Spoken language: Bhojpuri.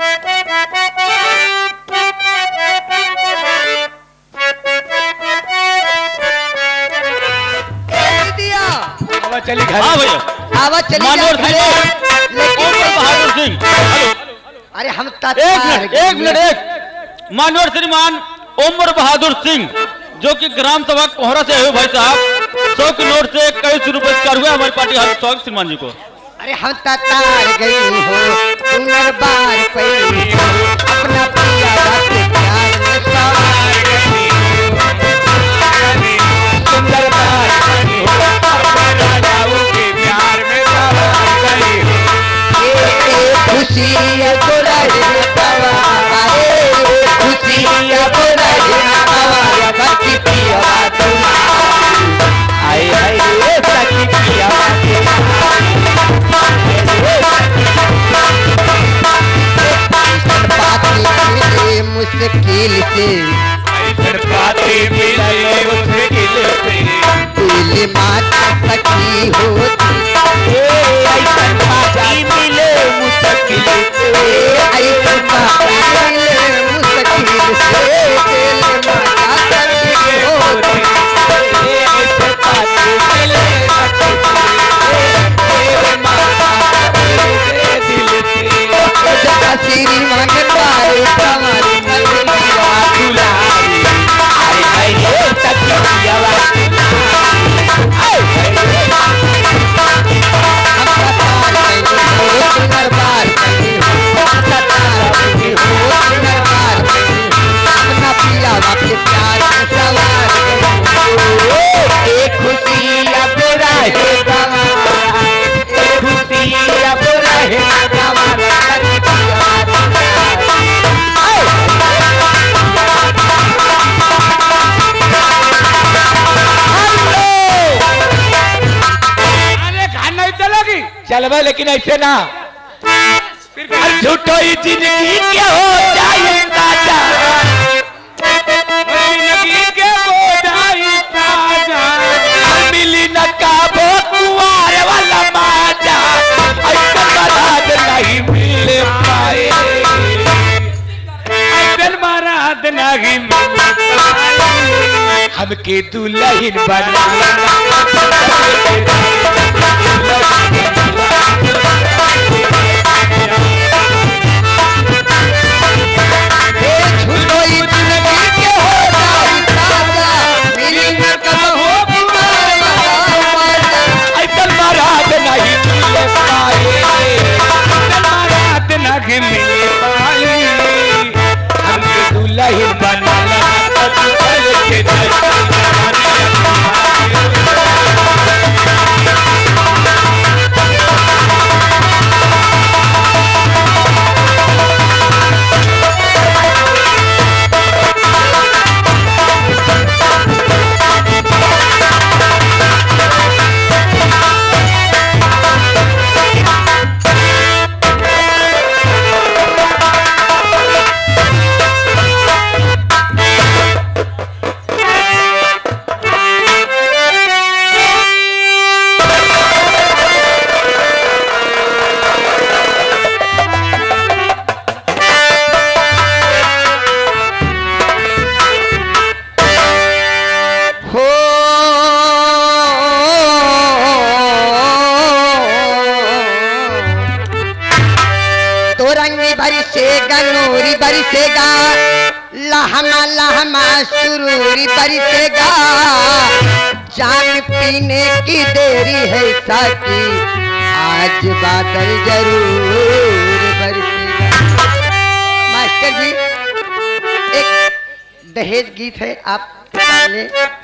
चली घर। हाँ भैया आवाज चली मनोहर सिंह ओमर बहादुर सिंह। अरे हम एक मिनट मनोहर श्रीमान ओमर बहादुर सिंह जो कि ग्राम सभा कोहरा से है भाई साहब 100 के नोट से कई रुपए हुए हमारी पार्टी हाथ स्वागत श्रीमान जी को। अरे हम तार गई हो पुनर्बार पई अपना पिया के प्यार में सवार गई सुंदरबार पई हो अपने राजाओं के प्यार में सवार गई ये खुशी बुराई तवा आए खुशी बुराई तवा बाकी पिया आए आए सखी पिया मुश्किल से बातें मिले मुश्किल से दिल माता सखी होती ऐसा बातें मिले मुश्किल से ऐसा बातें मिले मुश्किल से दिल माता सखी होती ऐसा बातें मिले दिल माता दिल से श्री मंगलवार हमारी चलवा लेकिन ऐसे ना झूठो ही जिंदगी क्या हो जाए ताजा जिंदगी के हो जाए ताजा मिली न काबो कुआर वाला माजा ऐसा महाराज नहीं मिल पाए ऐसा महाराज नहीं मिल पाए हमके दुल्हन बना नूरी बरसेगा लहमा लहमा सुरूरी बरसेगा जान पीने की देरी है साथी आज बादल जरूर बरसेगा। मास्टर जी एक दहेज गीत है आप सामने